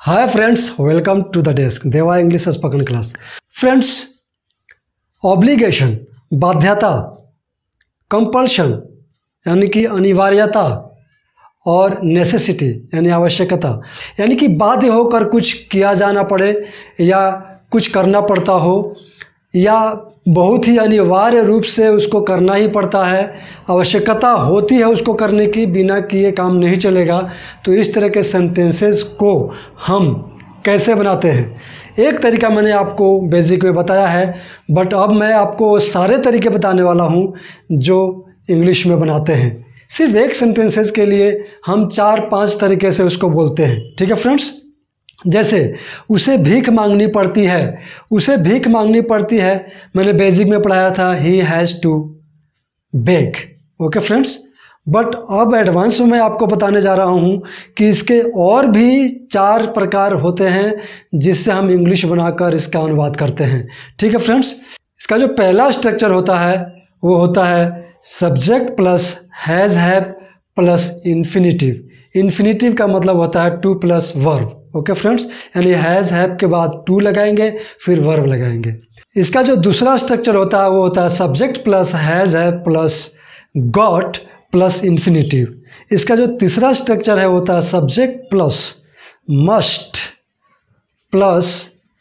Hi friends, welcome to the desk Deva English spoken class. Friends, obligation बाध्यता, compulsion यानी कि अनिवार्यता और नेसेसिटी यानी आवश्यकता, यानी कि बाध्य होकर कुछ किया जाना पड़े या कुछ करना पड़ता हो या बहुत ही अनिवार्य रूप से उसको करना ही पड़ता है, आवश्यकता होती है उसको करने की, बिना किए काम नहीं चलेगा। तो इस तरह के सेंटेंसेस को हम कैसे बनाते हैं, एक तरीका मैंने आपको बेसिक में बताया है, बट अब मैं आपको सारे तरीके बताने वाला हूँ जो इंग्लिश में बनाते हैं। सिर्फ एक सेंटेंसेस के लिए हम 4-5 तरीके से उसको बोलते हैं। ठीक है फ्रेंड्स, जैसे उसे भीख मांगनी पड़ती है, उसे भीख मांगनी पड़ती है मैंने बेसिक में पढ़ाया था, he has to beg. Okay friends, but अब एडवांस में मैं आपको बताने जा रहा हूँ कि इसके और भी 4 प्रकार होते हैं जिससे हम इंग्लिश बनाकर इसका अनुवाद करते हैं। ठीक है फ्रेंड्स, इसका जो पहला स्ट्रक्चर होता है वो होता है subject plus has have plus infinitive. Infinitive का मतलब होता है to plus verb. Okay friends, यानी हैज़ हैव के बाद टू लगाएंगे फिर वर्ब लगाएंगे। इसका जो दूसरा स्ट्रक्चर होता है वो होता है subject plus has have plus got plus infinitive. इसका जो तीसरा स्ट्रक्चर है वो होता है subject plus must plus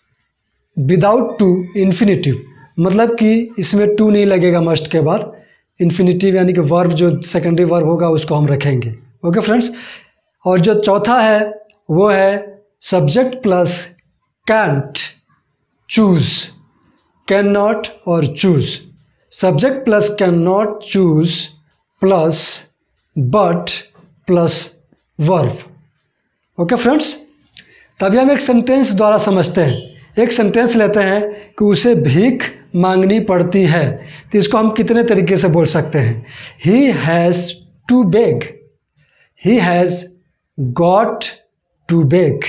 without to infinitive, मतलब कि इसमें टू नहीं लगेगा मस्ट के बाद, इन्फिनिटिव यानी कि वर्ब जो सेकेंडरी वर्ब होगा उसको हम रखेंगे। ओके फ्रेंड्स, और जो चौथा है वो है subject plus can't choose, can not और choose. Subject plus can not choose plus but plus verb. Okay friends, तभी हम एक सेंटेंस द्वारा समझते हैं। एक सेंटेंस लेते हैं कि उसे भीख मांगनी पड़ती है, तो इसको हम कितने तरीके से बोल सकते हैं। He has to beg, he has got to beg,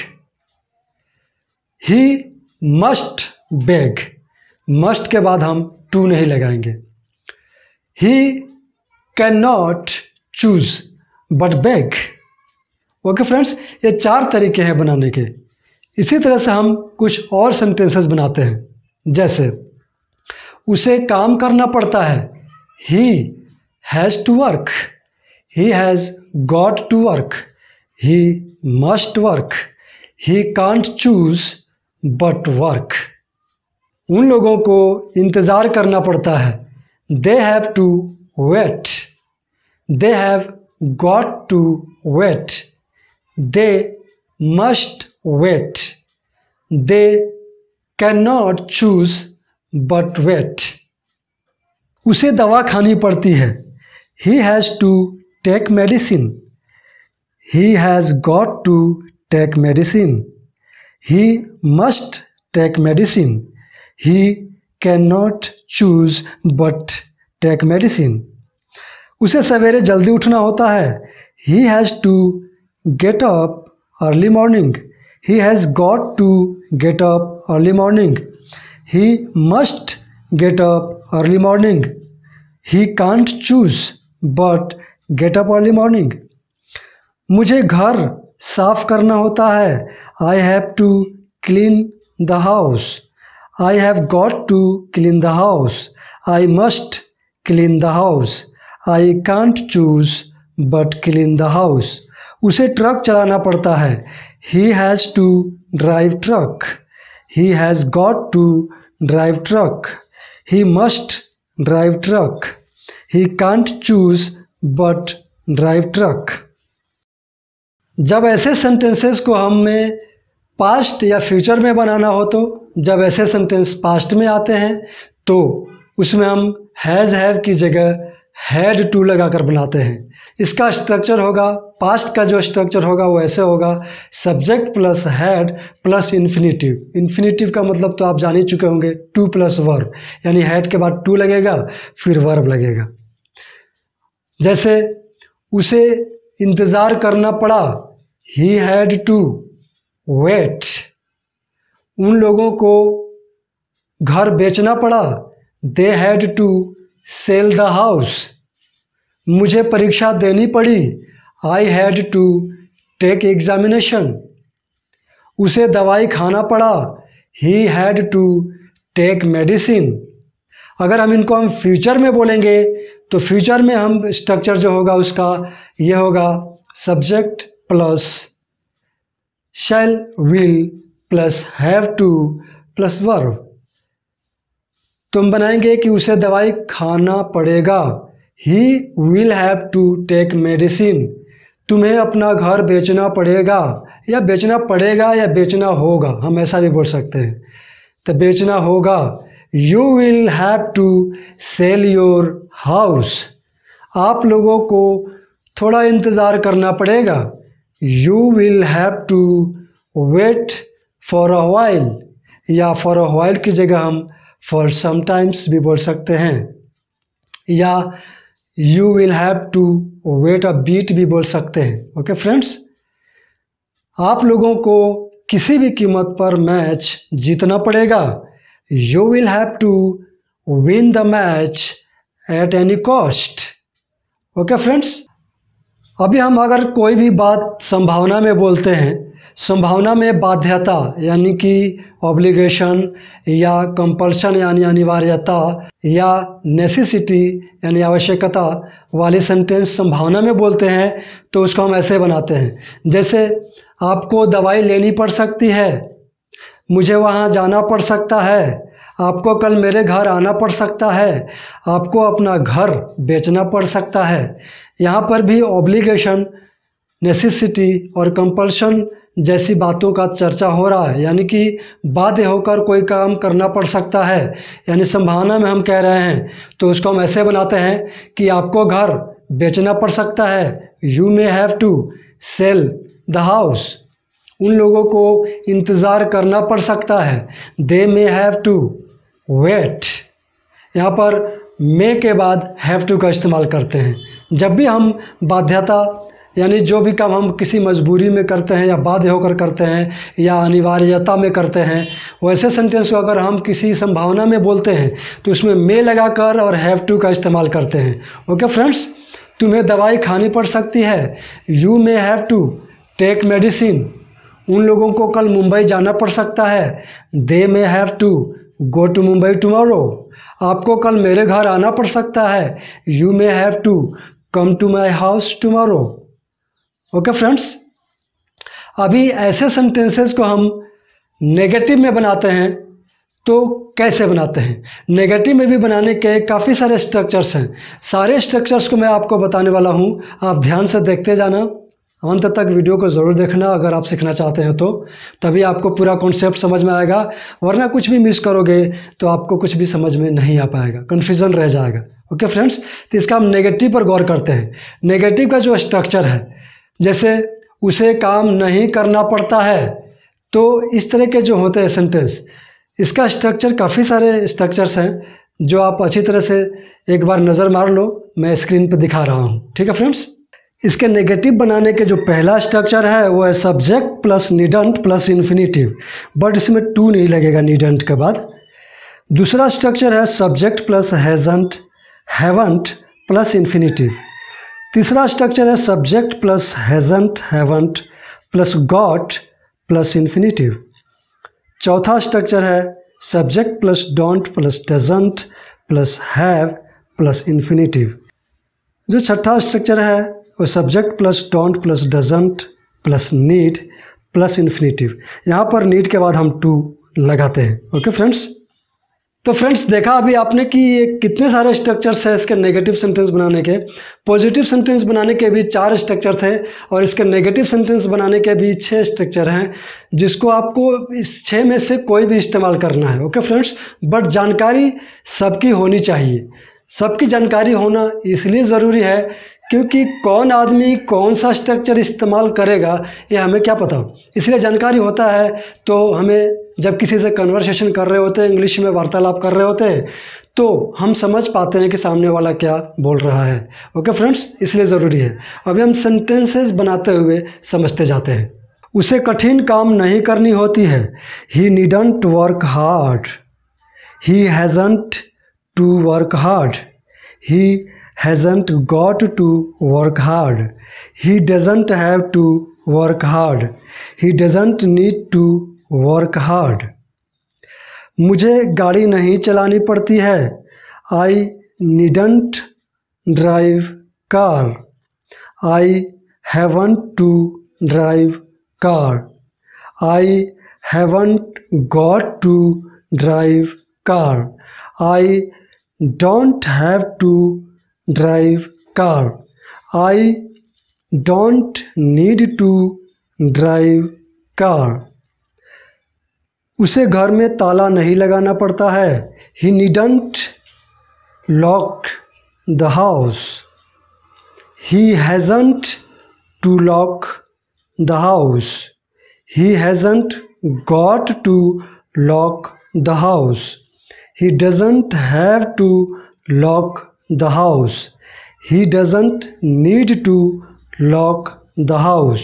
he must beg, must के बाद हम टू नहीं लगाएंगे। He can not choose but beg. Okay friends, ये 4 तरीके हैं बनाने के। इसी तरह से हम कुछ और सेंटेंसेस बनाते हैं, जैसे उसे काम करना पड़ता है, he has to work, he has got to work, he must work, he can't choose but work. उन लोगों को इंतज़ार करना पड़ता है, they have to wait, they have got to wait, they must wait, they can not choose but wait. उसे दवा खानी पड़ती है, he has to take medicine, he has got to take medicine, he must take medicine, he can not choose but take medicine. उसे सवेरे जल्दी उठना होता है, he has to get up early morning, he has got to get up early morning, he must get up early morning, he can't choose but get up early morning. मुझे घर साफ करना होता है, I have to clean the house, I have got to clean the house, I must clean the house, I can't choose but clean the house. उसे truck चलाना पड़ता है, he has to drive truck, he has got to drive truck, he must drive truck, he can't choose but drive truck. जब ऐसे sentences को हमें past या future में बनाना हो, तो जब ऐसे सेंटेंस पास्ट में आते हैं तो उसमें हम हैज़ हैव की जगह हैड टू लगाकर बनाते हैं। इसका स्ट्रक्चर होगा, पास्ट का जो स्ट्रक्चर होगा वो ऐसे होगा, subject plus had plus infinitive. Infinitive का मतलब तो आप जान ही चुके होंगे, टू प्लस वर्ब, यानी हैड के बाद टू लगेगा फिर वर्ब लगेगा। जैसे उसे इंतज़ार करना पड़ा, ही हैड टू वेट। उन लोगों को घर बेचना पड़ा, they had to sell the house. मुझे परीक्षा देनी पड़ी, I had to take examination. उसे दवाई खाना पड़ा, he had to take medicine। अगर हम फ्यूचर में बोलेंगे तो फ्यूचर में हम स्ट्रक्चर जो होगा उसका ये होगा subject plus shall will plus have to plus verb. तो हम बनाएंगे कि उसे दवाई खाना पड़ेगा, he will have to take medicine. तुम्हें अपना घर बेचना पड़ेगा, या बेचना पड़ेगा या बेचना होगा, हम ऐसा भी बोल सकते हैं। तो बेचना होगा, you will have to sell your house. आप लोगों को थोड़ा इंतज़ार करना पड़ेगा, you will have to wait for a while, या फॉर अ वाइल की जगह हम फॉर समटाइम्स भी बोल सकते हैं, या you will have to wait a bit भी बोल सकते हैं। ओके फ्रेंड्स, आप लोगों को किसी भी कीमत पर मैच जीतना पड़ेगा, you will have to win the match at any cost. Okay friends, अभी हम अगर कोई भी बात संभावना में बोलते हैं, संभावना में बाध्यता यानी कि ऑब्लिगेशन या कंपल्शन यानी अनिवार्यता या नेसेसिटी यानी आवश्यकता वाली सेंटेंस संभावना में बोलते हैं तो उसको हम ऐसे बनाते हैं, जैसे आपको दवाई लेनी पड़ सकती है, मुझे वहाँ जाना पड़ सकता है, आपको कल मेरे घर आना पड़ सकता है, आपको अपना घर बेचना पड़ सकता है। यहाँ पर भी ऑब्लिगेशन, नेसेसिटी और कंपल्शन जैसी बातों का चर्चा हो रहा है, यानी कि बाध्य होकर कोई काम करना पड़ सकता है, यानी संभावना में हम कह रहे हैं तो उसको हम ऐसे बनाते हैं कि आपको घर बेचना पड़ सकता है, you may have to sell the house. उन लोगों को इंतज़ार करना पड़ सकता है, they may have to wait. यहाँ पर मे के बाद हैव टू का इस्तेमाल करते हैं जब भी हम बाध्यता यानी जो भी काम हम किसी मजबूरी में करते हैं या बाध्य होकर करते हैं या अनिवार्यता में करते हैं, वैसे सेंटेंस को अगर हम किसी संभावना में बोलते हैं तो उसमें मे लगाकर और हैव टू का इस्तेमाल करते हैं। ओके फ्रेंड्स, तुम्हें दवाई खानी पड़ सकती है, you may have to take medicine. उन लोगों को कल मुंबई जाना पड़ सकता है, they may have to go to Mumbai tomorrow. आपको कल मेरे घर आना पड़ सकता है, you may have to come to my house tomorrow. Okay friends, अभी ऐसे सेंटेंसेस को हम नेगेटिव में बनाते हैं तो कैसे बनाते हैं? नेगेटिव में भी बनाने के काफ़ी सारे स्ट्रक्चर्स हैं। सारे स्ट्रक्चर्स को मैं आपको बताने वाला हूं, आप ध्यान से देखते जाना, अंत तक वीडियो को ज़रूर देखना अगर आप सीखना चाहते हैं तो, तभी आपको पूरा कॉन्सेप्ट समझ में आएगा, वरना कुछ भी मिस करोगे तो आपको कुछ भी समझ में नहीं आ पाएगा, कन्फ्यूज़न रह जाएगा। ओके फ्रेंड्स, तो इसका हम नेगेटिव पर गौर करते हैं। नेगेटिव का जो स्ट्रक्चर है, जैसे उसे काम नहीं करना पड़ता है, तो इस तरह के जो होते हैं सेंटेंस, इसका स्ट्रक्चर काफ़ी सारे स्ट्रक्चर्स हैं जो आप अच्छी तरह से एक बार नज़र मार लो, मैं स्क्रीन पर दिखा रहा हूँ। ठीक है फ्रेंड्स, इसके नेगेटिव बनाने के जो पहला स्ट्रक्चर है वो है subject plus needn't plus infinitive, but इसमें टू नहीं लगेगा नीडंट के बाद। दूसरा स्ट्रक्चर है subject plus hasn't haven't plus infinitive. तीसरा स्ट्रक्चर है subject plus hasn't haven't plus got plus infinitive. चौथा स्ट्रक्चर है subject plus don't plus doesn't plus have plus infinitive. जो छठा स्ट्रक्चर है वो subject plus don't plus doesn't plus need plus infinitive. यहाँ पर नीड के बाद हम टू लगाते हैं। ओके फ्रेंड्स, तो फ्रेंड्स देखा अभी आपने कि ये कितने सारे स्ट्रक्चर्स हैं इसके नेगेटिव सेंटेंस बनाने के। पॉजिटिव सेंटेंस बनाने के भी 4 स्ट्रक्चर थे और इसके नेगेटिव सेंटेंस बनाने के भी 6 स्ट्रक्चर हैं, जिसको आपको इस 6 में से कोई भी इस्तेमाल करना है। ओके फ्रेंड्स, बट जानकारी सबकी होनी चाहिए। सबकी जानकारी होना इसलिए ज़रूरी है क्योंकि कौन आदमी कौन सा स्ट्रक्चर इस्तेमाल करेगा ये हमें क्या पता, इसलिए जानकारी होता है तो हमें जब किसी से कन्वर्सेशन कर रहे होते हैं, इंग्लिश में वार्तालाप कर रहे होते हैं, तो हम समझ पाते हैं कि सामने वाला क्या बोल रहा है। ओके फ्रेंड्स, इसलिए ज़रूरी है। अभी हम सेंटेंसेस बनाते हुए समझते जाते हैं। उसे कठिन काम नहीं करनी होती है, he needn't work hard, he hasn't to work hard, he hasn't got to work hard, he doesn't have to work hard. He doesn't need to work hard. मुझे गाड़ी नहीं चलानी पड़ती है. I needn't drive car. I haven't to drive car. I haven't got to drive car. I don't have to drive car. I don't need to drive car. उसे घर में ताला नहीं लगाना पड़ता है. He needn't lock the house. He hasn't to lock the house. He hasn't got to lock the house. He doesn't have to lock the house. He doesn't need to lock the house.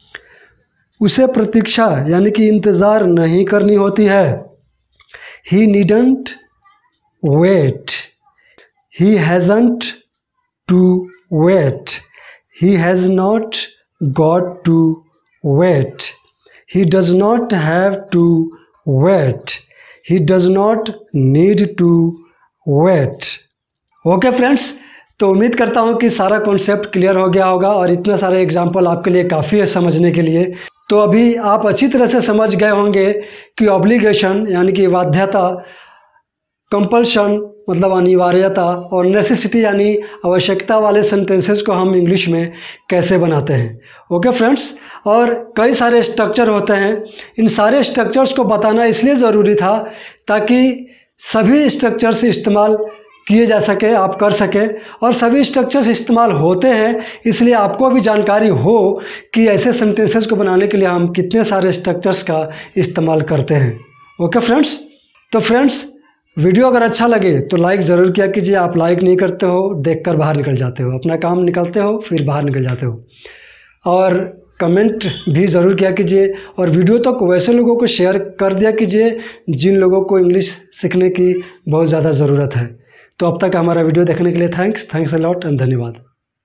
उसे प्रतीक्षा यानी कि इंतज़ार नहीं करनी होती है. He needn't wait. He hasn't to wait. He has not got to wait. He does not have to wait. He does not need to wait. Okay friends, तो उम्मीद करता हूँ कि सारा कॉन्सेप्ट क्लियर हो गया होगा और इतना सारे एग्जाम्पल आपके लिए काफ़ी है समझने के लिए. तो अभी आप अच्छी तरह से समझ गए होंगे कि ऑब्लिगेशन यानी कि बाध्यता, कंपल्शन मतलब अनिवार्यता और नेसेसिटी यानी आवश्यकता वाले सेंटेंसेस को हम इंग्लिश में कैसे बनाते हैं. ओके फ्रेंड्स, और कई सारे स्ट्रक्चर होते हैं. इन सारे स्ट्रक्चर्स को बताना इसलिए ज़रूरी था ताकि सभी स्ट्रक्चर्स इस्तेमाल किए जा सके, आप कर सके, और सभी स्ट्रक्चर्स इस्तेमाल होते हैं इसलिए आपको भी जानकारी हो कि ऐसे सेंटेंसेस को बनाने के लिए हम कितने सारे स्ट्रक्चर्स का इस्तेमाल करते हैं. ओके फ्रेंड्स, तो फ्रेंड्स वीडियो अगर अच्छा लगे तो लाइक ज़रूर किया कीजिए. आप लाइक नहीं करते हो, देखकर बाहर निकल जाते हो, अपना काम निकलते हो फिर बाहर निकल जाते हो. और कमेंट भी ज़रूर किया कीजिए और वीडियो तक वैसे लोगों को शेयर कर दिया कीजिए जिन लोगों को इंग्लिश सीखने की बहुत ज़्यादा ज़रूरत है. तो अब तक हमारा वीडियो देखने के लिए थैंक्स अ लॉट एंड धन्यवाद.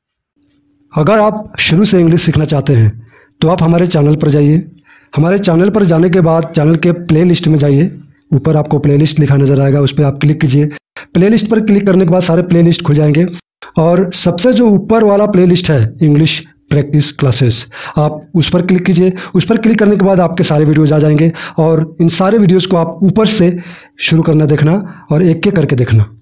अगर आप शुरू से इंग्लिश सीखना चाहते हैं तो आप हमारे चैनल पर जाइए. हमारे चैनल पर जाने के बाद चैनल के प्लेलिस्ट में जाइए. ऊपर आपको प्लेलिस्ट लिखा नज़र आएगा, उस पर आप क्लिक कीजिए. प्लेलिस्ट पर क्लिक करने के बाद सारे प्लेलिस्ट खुल जाएंगे और सबसे जो ऊपर वाला प्लेलिस्ट है इंग्लिश प्रैक्टिस क्लासेस, आप उस पर क्लिक कीजिए. उस पर क्लिक करने के बाद आपके सारे वीडियोज़ आ जाएंगे और इन सारे वीडियोज़ को आप ऊपर से शुरू करना देखना और एक एक करके देखना.